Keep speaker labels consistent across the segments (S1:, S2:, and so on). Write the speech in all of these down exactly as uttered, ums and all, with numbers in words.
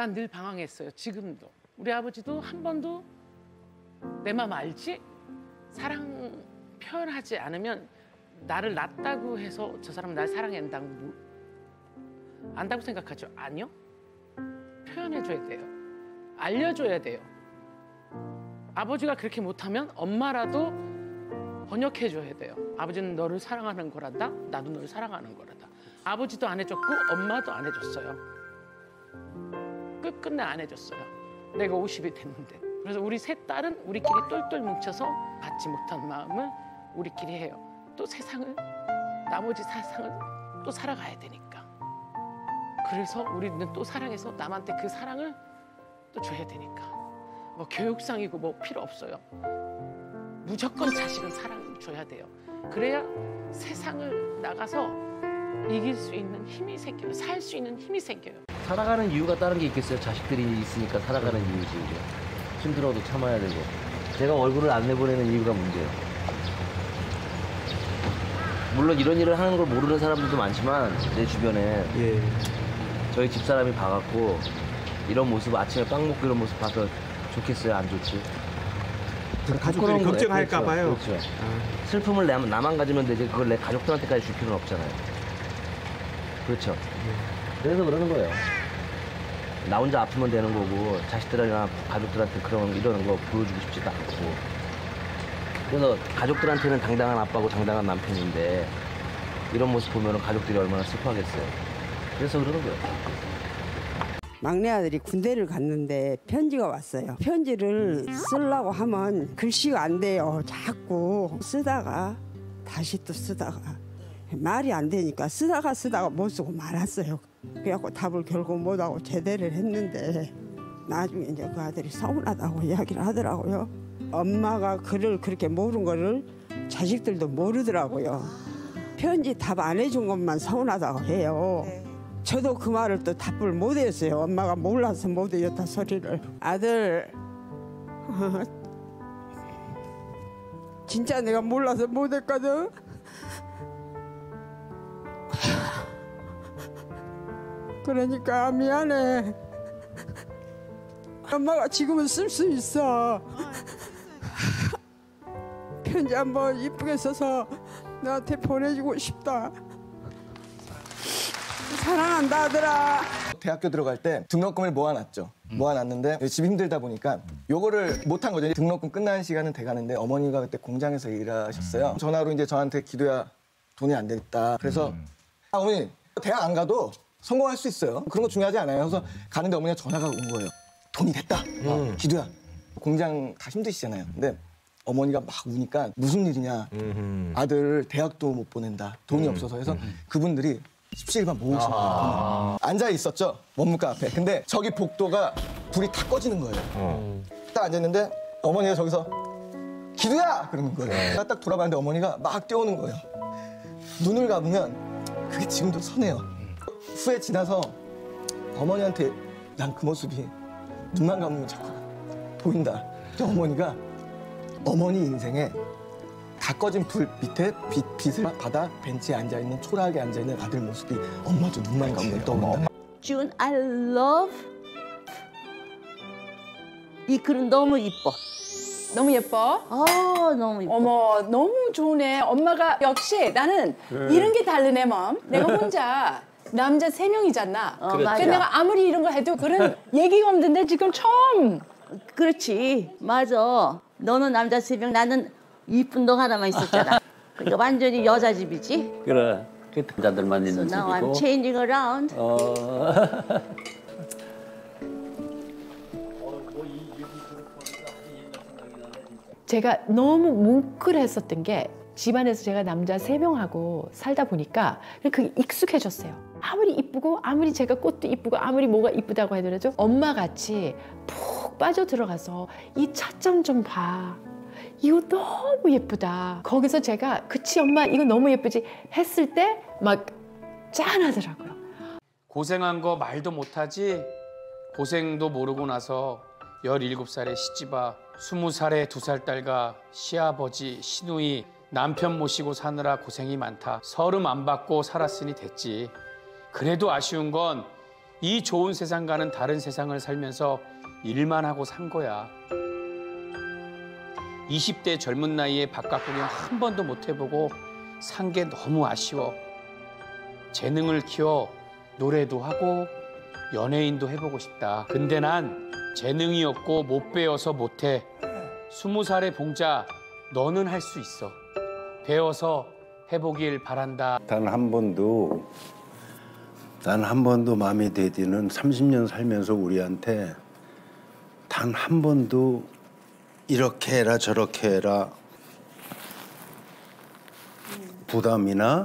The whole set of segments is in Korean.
S1: 난 늘 방황했어요. 지금도. 우리 아버지도 한 번도 내 마음 알지? 사랑 표현하지 않으면 나를 낳았다고 해서 저 사람은 날 사랑한다고 안다고 생각하죠? 아니요. 표현해줘야 돼요. 알려줘야 돼요. 아버지가 그렇게 못하면 엄마라도 번역해줘야 돼요. 아버지는 너를 사랑하는 거란다. 나도 너를 사랑하는 거란다. 아버지도 안 해줬고 엄마도 안 해줬어요. 끝끝내 안 해줬어요. 내가 오십이 됐는데. 그래서 우리 세 딸은 우리끼리 똘똘 뭉쳐서 받지 못한 마음을 우리끼리 해요. 또 세상을, 나머지 세상을 또 살아가야 되니까. 그래서 우리는 또 사랑해서 남한테 그 사랑을 또 줘야 되니까. 뭐 교육상이고 뭐 필요 없어요. 무조건 자식은 사랑 줘야 돼요. 그래야 세상을 나가서 이길 수 있는 힘이 생겨요. 살 수 있는 힘이 생겨요.
S2: 살아가는 이유가 다른 게 있겠어요. 자식들이 있으니까 살아가는 이유지. 이게. 힘들어도 참아야 되고. 제가 얼굴을 안 내보내는 이유가 문제예요. 물론 이런 일을 하는 걸 모르는 사람들도 많지만 내 주변에 예. 저희 집사람이 봐갖고 이런 모습, 아침에 빵 먹고 이런 모습 봐서 좋겠어요? 안 좋지?
S3: 가족들이 걱정할까 봐요.
S2: 그렇죠. 아. 슬픔을 내, 나만 가지면 되지 그걸 내 가족들한테까지 줄 필요는 없잖아요. 그렇죠. 예. 그래서 그러는 거예요. 나 혼자 아프면 되는 거고 자식들이나 가족들한테 그런 이러는 거 보여주고 싶지도 않고. 그래서 가족들한테는 당당한 아빠고 당당한 남편인데 이런 모습 보면 가족들이 얼마나 슬퍼하겠어요. 그래서 그러는 거예요.
S4: 막내 아들이 군대를 갔는데 편지가 왔어요. 편지를 쓰려고 하면 글씨가 안 돼요. 자꾸 쓰다가 다시 또 쓰다가 말이 안 되니까 쓰다가 쓰다가 못 쓰고 말았어요. 그래갖고 답을 결국 못하고 제대를 했는데 나중에 이제 그 아들이 서운하다고 이야기를 하더라고요. 엄마가 글을 그렇게 모르는 거를 자식들도 모르더라고요. 편지 답 안 해준 것만 서운하다고 해요. 저도 그 말을 또 답을 못 했어요. 엄마가 몰라서 못 했다 소리를. 아들, 진짜 내가 몰라서 못 했거든. 그러니까 미안해. 엄마가 지금은 쓸 수 있어. 편지 한번 이쁘게 써서 너한테 보내주고 싶다. 사랑한다 아들아.
S5: 대학교 들어갈 때 등록금을 모아놨죠. 음. 모아놨는데 집 힘들다 보니까 요거를 못한 거죠. 등록금 끝나는 시간은 돼가는데 어머니가 그때 공장에서 일하셨어요. 음. 전화로 이제 저한테 기도야 돈이 안 되겠다. 그래서 음. 아, 어머니 대학 안 가도 성공할 수 있어요. 그런 거 중요하지 않아요. 그래서 가는데 어머니가 전화가 온 거예요. 돈이 됐다. 음. 어, 기도야. 공장 다 힘드시잖아요. 근데 어머니가 막 우니까 무슨 일이냐. 음흠. 아들 대학도 못 보낸다. 돈이 음. 없어서 해서 음. 그분들이 십시일반 모으신 거예요. 아 앉아 있었죠. 원무과 앞에. 근데 저기 복도가 불이 다 꺼지는 거예요. 어. 딱 앉았는데 어머니가 저기서 기도야! 그러는 거예요. 네. 딱 돌아봤는데 어머니가 막 뛰어오는 거예요. 눈을 감으면 그게 지금도 선해요. 후에 지나서 어머니한테 난 그 모습이 눈만 감으면 자꾸 보인다. 어머니가 어머니 인생에 다 꺼진 불 밑에 빛, 빛을 받아 벤치에 앉아있는 초라하게 앉아있는 아들 모습이 엄마도 눈만 감으면 떠오른다.
S6: June, I love. 이 글은 너무 이뻐.
S7: 너무 예뻐?
S6: 아, 너무 이뻐.
S7: 어머, 너무 좋네. 엄마가 역시 나는 네. 이런 게 다르네, 맘. 내가 혼자 남자 세 명이잖아.
S6: 어, 맞아.
S7: 그래서 내가 아무리 이런 걸 해도 그런 얘기가 없는데 지금 처음.
S6: 그렇지, 맞아. 너는 남자 세 명, 나는 이쁜 동 하나만 있었잖아. 그러니까 완전히 여자 집이지.
S8: 그래, 그 남자들만 있는
S6: so now
S8: 집이고.
S6: I'm changing around.
S8: 어.
S7: 제가 너무 뭉클했었던 게 집안에서 제가 남자 세 명하고 살다 보니까 그게 익숙해졌어요. 아무리 이쁘고 아무리 제가 꽃도 이쁘고 아무리 뭐가 이쁘다고 하더라도 엄마같이 푹 빠져들어가서 이 찻잔 좀 봐. 이거 너무 예쁘다. 거기서 제가 그치 엄마 이거 너무 예쁘지 했을 때 막 짠하더라고요.
S9: 고생한 거 말도 못하지. 고생도 모르고 나서 열일곱 살에 시집아 스무 살에 두 살 딸과 시아버지, 시누이, 남편 모시고 사느라 고생이 많다. 서름 안 받고 살았으니 됐지. 그래도 아쉬운 건 이 좋은 세상과는 다른 세상을 살면서 일만 하고 산 거야. 이십 대 젊은 나이에 바깥 구경 한 번도 못 해보고 산 게 너무 아쉬워. 재능을 키워 노래도 하고 연예인도 해보고 싶다. 근데 난 재능이 없고 못 배워서 못해. 스무 살의 봉자, 너는 할 수 있어. 배워서 해보길 바란다.
S10: 단 한 번도 단 한 번도 마음에 들지는 삼십 년 살면서 우리한테 단 한 번도 이렇게 해라 저렇게 해라 부담이나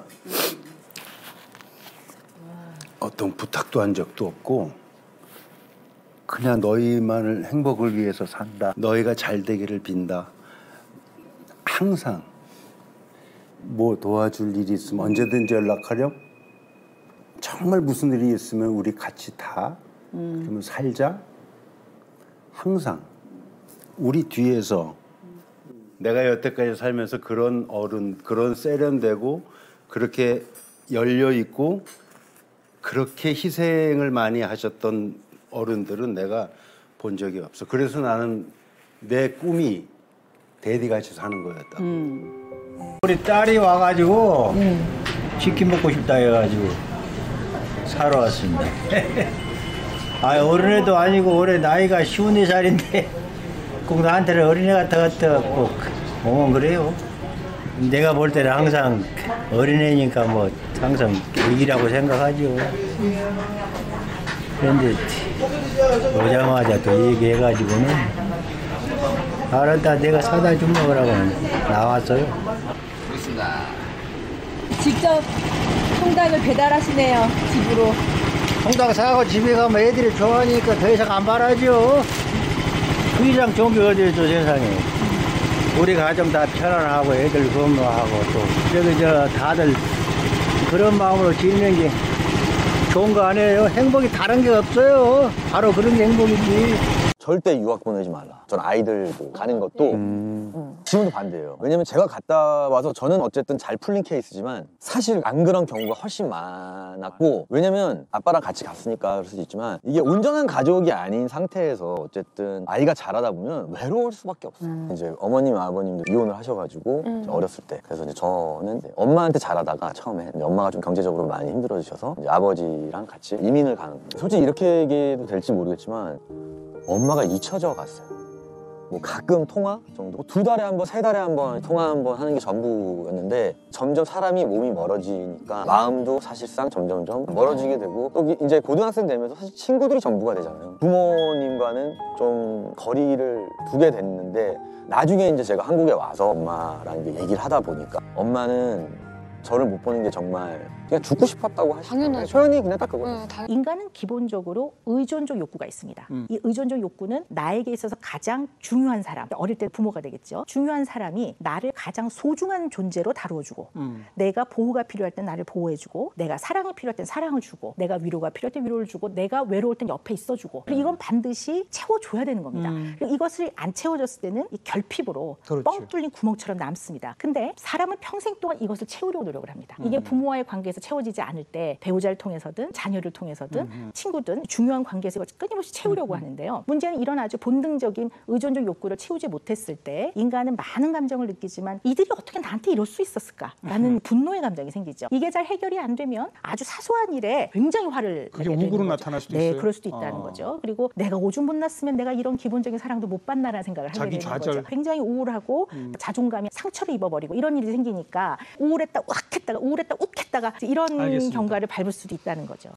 S10: 어떤 부탁도 한 적도 없고 그냥 너희만을 행복을 위해서 산다. 너희가 잘 되기를 빈다. 항상 뭐 도와줄 일이 있으면 언제든지 연락하렴. 정말 무슨 일이 있으면 우리 같이 다 음. 그러면 살자. 항상 우리 뒤에서 내가 여태까지 살면서 그런 어른, 그런 세련되고 그렇게 열려 있고 그렇게 희생을 많이 하셨던 어른들은 내가 본 적이 없어. 그래서 나는 내 꿈이 대디같이 사는 거였다.
S11: 음. 우리 딸이 와가지고 음. 치킨 먹고 싶다 해가지고 사러 왔습니다. 아 어린애도 아니고 올해 나이가 스물네 살인데 꼭 나한테는 어린애 같아 같아 꼭 보면 그래요. 내가 볼 때는 항상 어린애니까 뭐 항상 애기라고 생각하죠. 그런데 오자마자 또 얘기해가지고는 알았다 내가 사다 좀 먹으라고 나왔어요.
S2: 그렇습니다.
S12: 직접 통닭을 배달하시네요, 집으로.
S11: 통닭 사고 집에 가면 애들이 좋아하니까 더 이상 안 바라죠. 그 이상 좋은 게 어디 있죠, 세상에. 우리 가정 다 편안하고 애들 건강하고 또 저기 저 다들 그런 마음으로 지는 게 좋은 거 아니에요? 행복이 다른 게 없어요. 바로 그런 게 행복이지.
S13: 절대 유학 보내지 말라. 전 아이들 뭐 가는 것도 음. 지금도 반대예요. 왜냐면 제가 갔다 와서 저는 어쨌든 잘 풀린 케이스지만 사실 안 그런 경우가 훨씬 많았고, 왜냐면 아빠랑 같이 갔으니까 그럴 수도 있지만 이게 온전한 가족이 아닌 상태에서 어쨌든 아이가 자라다 보면 외로울 수밖에 없어요. 음. 이제 어머님 아버님도 이혼을 하셔가지고 음. 어렸을 때 그래서 이제 저는 이제 엄마한테 자라다가 처음에 이제 엄마가 좀 경제적으로 많이 힘들어지셔서 이제 아버지랑 같이 이민을 가는 거예요. 솔직히 이렇게 얘기해도 될지 모르겠지만 엄마가 잊혀져 갔어요. 뭐 가끔 통화 정도, 두 달에 한 번, 세 달에 한 번 통화 한 번 하는 게 전부였는데 점점 사람이 몸이 멀어지니까 마음도 사실상 점점점 멀어지게 되고 또 이제 고등학생 되면서 사실 친구들이 전부가 되잖아요. 부모님과는 좀 거리를 두게 됐는데 나중에 이제 제가 한국에 와서 엄마랑 얘기를 하다 보니까 엄마는 저를 못 보는 게 정말 그냥 죽고 싶었다고 하시더라고요. 표현이 그냥 딱 그거예요.
S14: 응, 인간은 기본적으로 의존적 욕구가 있습니다. 음. 이 의존적 욕구는 나에게 있어서 가장 중요한 사람, 어릴 때 부모가 되겠죠. 중요한 사람이 나를 가장 소중한 존재로 다루어주고 음. 내가 보호가 필요할 때 나를 보호해주고 내가 사랑이 필요할 땐 사랑을 주고 내가 위로가 필요할 때 위로를 주고 내가 외로울 땐 옆에 있어주고 그리고 이건 반드시 채워줘야 되는 겁니다. 음. 그리고 이것을 안 채워줬을 때는 이 결핍으로 그렇지. 뻥 뚫린 구멍처럼 남습니다. 근데 사람은 평생 동안 이것을 채우려고 노력을 합니다. 음. 이게 부모와의 관계에서 채워지지 않을 때 배우자를 통해서든 자녀를 통해서든 음. 친구든 중요한 관계에서 끊임없이 채우려고 음. 하는데요. 문제는 이런 아주 본능적인 의존적 욕구를 채우지 못했을 때 인간은 많은 감정을 느끼지만 이들이 어떻게 나한테 이럴 수 있었을까라는 음. 분노의 감정이 생기죠. 이게 잘 해결이 안 되면 아주 사소한 일에 굉장히 화를
S3: 그게 우구로 나타날 수도
S14: 네,
S3: 있어요?
S14: 그럴 수도 있다는
S3: 아.
S14: 거죠. 그리고 내가 오줌 못 났으면 내가 이런 기본적인 사랑도 못 받나라는 생각을 하게 되는
S3: 좌절.
S14: 거죠. 굉장히 우울하고 음. 자존감이 상처를 입어버리고 이런 일이 생기니까 우울했다 욱했다가 우울했다 욱했다가 이런
S3: 알겠습니다.
S14: 경과를 밟을 수도 있다는 거죠.